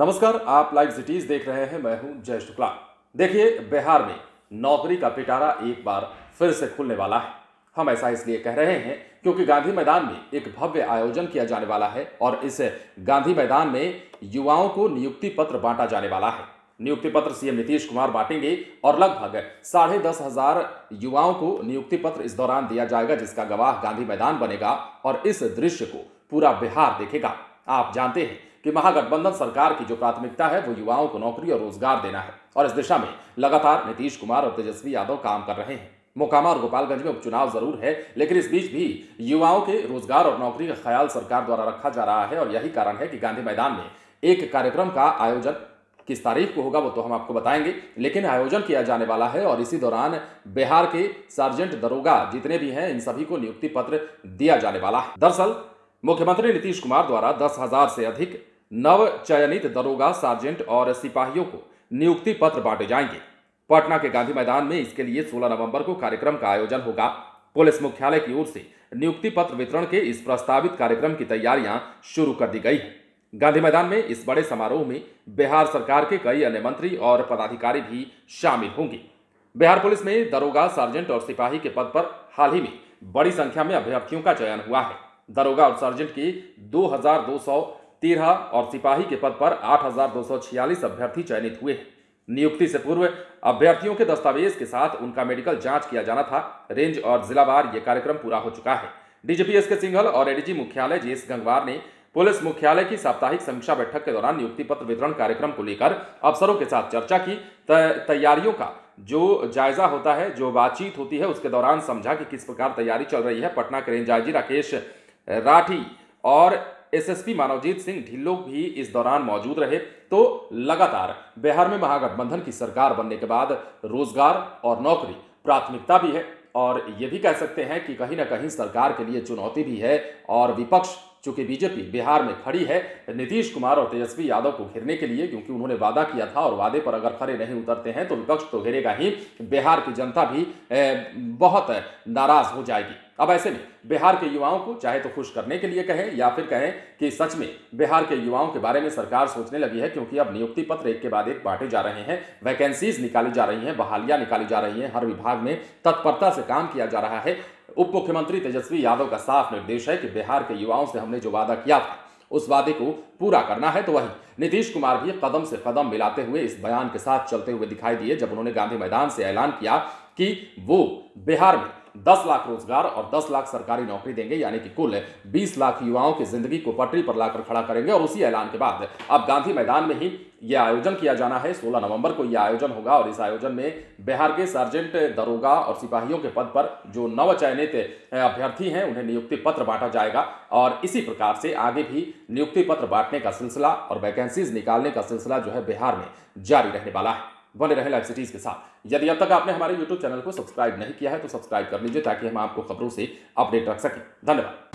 नमस्कार, आप live cities देख रहे हैं। मैं हूं जय शुक्ला। देखिए, बिहार में नौकरी का पिटारा एक बार फिर से खुलने वाला है। हम ऐसा इसलिए कह रहे हैं क्योंकि गांधी मैदान में एक भव्य आयोजन किया जाने वाला है और इस गांधी मैदान में युवाओं को नियुक्ति पत्र बांटा जाने वाला है। नियुक्ति पत्र सीएम नीतीश कुमार बांटेंगे और लगभग 10,500 युवाओं को नियुक्ति पत्र इस दौरान दिया जाएगा, जिसका गवाह गांधी मैदान बनेगा और इस दृश्य को पूरा बिहार देखेगा। आप जानते हैं कि महागठबंधन सरकार की जो प्राथमिकता है वो युवाओं को नौकरी और रोजगार देना है और इस दिशा में लगातार नीतीश कुमार और तेजस्वी यादव काम कर रहे हैं। मोकामा और गोपालगंज में उपचुनाव जरूर है, लेकिन इस बीच भी युवाओं के रोजगार और नौकरी का ख्याल सरकार द्वारा रखा जा रहा है और यही कारण है कि गांधी मैदान में एक कार्यक्रम का आयोजन किस तारीख को होगा वो तो हम आपको बताएंगे, लेकिन आयोजन किया जाने वाला है और इसी दौरान बिहार के सार्जेंट दरोगा जितने भी हैं इन सभी को नियुक्ति पत्र दिया जाने वाला है। दरअसल मुख्यमंत्री नीतीश कुमार द्वारा 10,000 से अधिक नव चयनित दरोगा, सार्जेंट और सिपाहियों को नियुक्ति पत्र बांटे जाएंगे। पटना के गांधी मैदान में इसके लिए 16 नवंबर को कार्यक्रम का आयोजन होगा। पुलिस मुख्यालय की ओर से नियुक्ति पत्र वितरण के इस प्रस्तावित कार्यक्रम की तैयारियां शुरू कर दी गई है। गांधी मैदान में इस बड़े समारोह में बिहार सरकार के कई अन्य मंत्री और पदाधिकारी भी शामिल होंगे। बिहार पुलिस में दरोगा, सार्जेंट और सिपाही के पद पर हाल ही में बड़ी संख्या में अभ्यर्थियों का चयन हुआ है। दरोगा और सार्जेंट की 2,213 और सिपाही के पद पर 8,246 अभ्यर्थी चयनित हुए हैं। नियुक्ति से पूर्व अभ्यर्थियों के दस्तावेज के साथ उनका मेडिकल जांच किया जाना था। रेंज और जिलावार यह कार्यक्रम पूरा हो चुका है। डीजीपी एसके सिंघल और एडीजी मुख्यालय जीएस गंगवार ने पुलिस मुख्यालय की साप्ताहिक समीक्षा बैठक के दौरान नियुक्ति पत्र वितरण कार्यक्रम को लेकर अफसरों के साथ चर्चा की। तैयारियों का जो जायजा होता है, जो बातचीत होती है, उसके दौरान समझा कि किस प्रकार तैयारी चल रही है। पटना के रेंज आईजी राकेश राठी और एसएसपी मानवजीत सिंह ढिल्लों भी इस दौरान मौजूद रहे। तो लगातार बिहार में महागठबंधन की सरकार बनने के बाद रोजगार और नौकरी प्राथमिकता भी है और ये भी कह सकते हैं कि कहीं ना कहीं सरकार के लिए चुनौती भी है। और विपक्ष, चूंकि बीजेपी बिहार में खड़ी है नीतीश कुमार और तेजस्वी यादव को घेरने के लिए, क्योंकि उन्होंने वादा किया था और वादे पर अगर खरे नहीं उतरते हैं तो विपक्ष तो घेरेगा ही, बिहार की जनता भी बहुत नाराज हो जाएगी। अब ऐसे में बिहार के युवाओं को चाहे तो खुश करने के लिए कहें या फिर कहें कि सच में बिहार के युवाओं के बारे में सरकार सोचने लगी है, क्योंकि अब नियुक्ति पत्र एक के बाद एक बांटे जा रहे हैं, वैकेंसीज निकाली जा रही हैं, बहालियां निकाली जा रही हैं, हर विभाग में तत्परता से काम किया जा रहा है। उप मुख्यमंत्री तेजस्वी यादव का साफ निर्देश है कि बिहार के युवाओं से हमने जो वादा किया था उस वादे को पूरा करना है। तो वहीं नीतीश कुमार भी कदम से कदम मिलाते हुए इस बयान के साथ चलते हुए दिखाई दिए जब उन्होंने गांधी मैदान से ऐलान किया कि वो बिहार में 10 लाख रोजगार और 10 लाख सरकारी नौकरी देंगे, यानी कि कुल 20 लाख युवाओं की जिंदगी को पटरी पर लाकर खड़ा करेंगे। और उसी ऐलान के बाद अब गांधी मैदान में ही यह आयोजन किया जाना है। 16 नवंबर को यह आयोजन होगा और इस आयोजन में बिहार के सार्जेंट, दरोगा और सिपाहियों के पद पर जो नवचयनित अभ्यर्थी हैं उन्हें नियुक्ति पत्र बांटा जाएगा और इसी प्रकार से आगे भी नियुक्ति पत्र बांटने का सिलसिला और वैकेंसीज निकालने का सिलसिला जो है बिहार में जारी रहने वाला है। बने रहे लाइव सिटीज के साथ। यदि अब तक आपने हमारे YouTube चैनल को सब्सक्राइब नहीं किया है तो सब्सक्राइब कर लीजिए ताकि हम आपको खबरों से अपडेट रख सकें। धन्यवाद।